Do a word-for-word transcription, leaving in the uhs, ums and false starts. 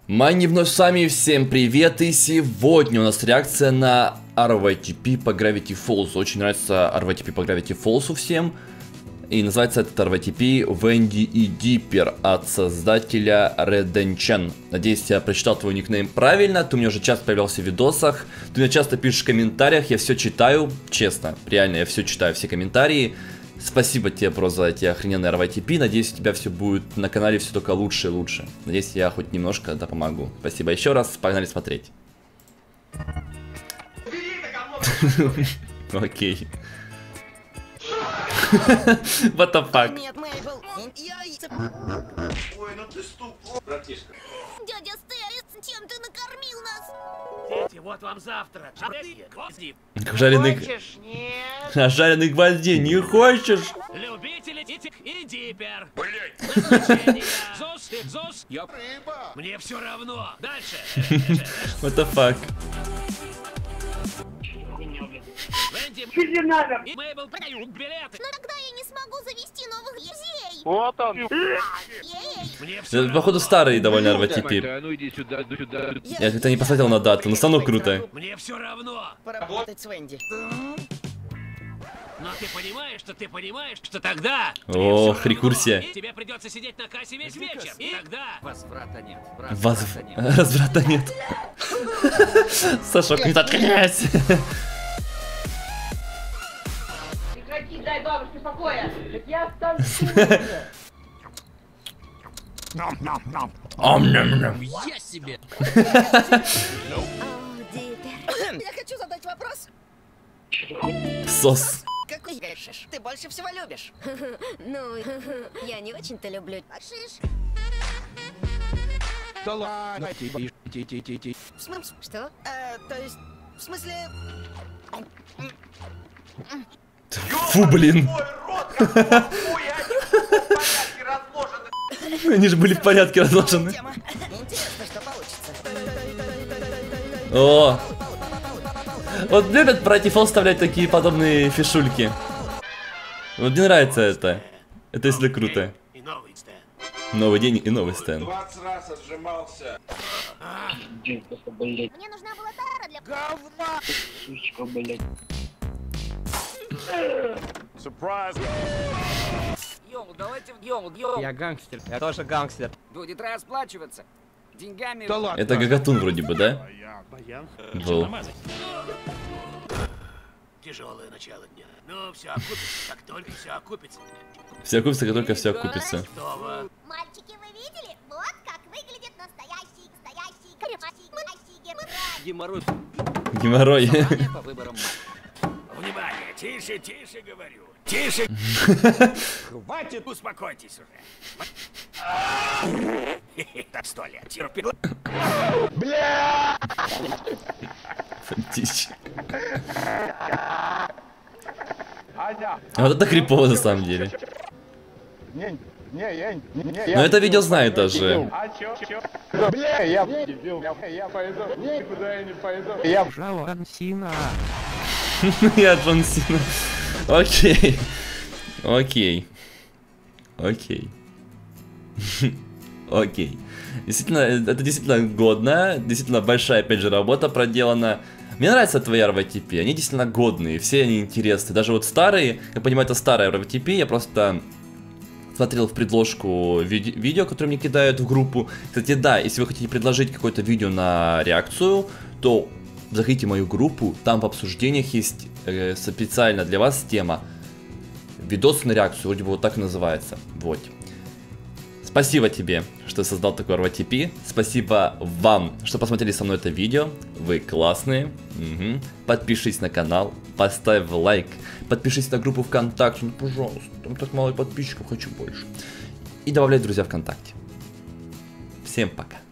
Майни вновь с вами, всем привет, и сегодня у нас реакция на ар вай ти пи по Gravity Falls. Очень нравится ар вай ти пи по Gravity Falls всем. И называется этот ар вай ти пи Венди и Диппер от создателя Redemption. Надеюсь, я прочитал твой никнейм правильно, ты у меня уже часто появлялся в видосах, ты мне часто пишешь в комментариях, я все читаю, честно, реально, я все читаю, все комментарии. Спасибо тебе просто за эти охрененные ар вай ти пи. Надеюсь, у тебя все будет на канале все только лучше и лучше. Надеюсь, я хоть немножко да помогу. Спасибо еще раз. Погнали смотреть. Окей. What the fuck? Нет, Мейбл. Ой, ну ты ступ, братишка. Дядя Стеллис, чем ты накормил нас? Дети, вот вам завтра. Жареные гвозди. Жареный... Хочешь? Нет. А жареных гвоздей не хочешь? Любители детей и Диппер. Блять. Назначение. Зос, Зос. Я... Рыба. Мне все равно. Дальше. What the fuck? Венди, Мейбл, билеты. Но тогда я не смогу завести новых друзей. Вот он. Ей. Мне все Это, походу, старый довольно ар вай ти пи. Ну иди сюда, иди сюда. Я как-то не посмотрел на дату, но станок круто. Мне все равно. Поработать с Венди. Но ты понимаешь, что ты понимаешь, что тогда... Ох, рекурсия. Тебе придется сидеть на кассе весь вечер. И тогда... Возврата нет. Воз... Разврата нет. Сашок, не заткнись. Прекрати, дай бабушке покоя. Я останусь. Ом-ням-ням. Я себе. О, Диппер. Я хочу задать вопрос. Сос. Какой грешишь? Ты больше всего любишь? Ну, я не очень-то люблю. Акшиш. Да ладно. Ти- ти- ти- ти- ти. В смысле? Что? Э, то есть, в смысле... Фу, блин. Ой, рот, какой хуй, они в порядке разложены. Они же были в порядке разложены. Тема. Интересно, что получится. О. Вот любят братья Фол вставлять такие подобные фишульки. Вот мне нравится это. Это если круто. И новый стенд. Новый день и новый стенд. двадцать раз отжимался. Мне нужна была тара для... Говна. Сюрприз. Йоу, давайте, йоу, йоу. Я гангстер. Я тоже гангстер. Будет расплачиваться. Деньгами. Да ладно. Это Гагатун вроде бы, да? Был. Тяжелое начало дня. Но все окупится, как только все окупится. Все окупится, как только все окупится. Готово. Мальчики, вы видели? Вот как выглядит настоящий, настоящий, настоящий, настоящий геморрой. Геморрой. Геморрой. Собрание по выборам. Внимание, тише, тише, говорю. Тише. Хватит, успокойтесь уже. Так, сто лет. Терпи. Фантич. А вот это крипово на самом деле. Не, не, я, не, не, Но это видео знает даже. А чё, чё? Бля, я дебил, я, я пойду, никуда я не пойду. Я Жалуан Сина. Я Джон Сина. Окей. Окей. Окей. Окей. Действительно, это действительно годно. Действительно большая, опять же, работа проделана. Мне нравятся твои ар вай ти пи. Они действительно годные. Все они интересные. Даже вот старые. Я понимаю, это старые ар вай ти пи. Я просто смотрел в предложку виде видео, которое мне кидают в группу. Кстати, да, если вы хотите предложить какое-то видео на реакцию, то заходите в мою группу. Там в обсуждениях есть э, специально для вас тема. Видос на реакцию. Вроде бы вот так и называется. Вот. Спасибо тебе, что создал такой ар вай ти пи. Спасибо вам, что посмотрели со мной это видео. Вы классные. Угу. Подпишись на канал, поставь лайк. Подпишись на группу ВКонтакте. Ну, пожалуйста, там так мало подписчиков, хочу больше. И добавляй друзья ВКонтакте. Всем пока.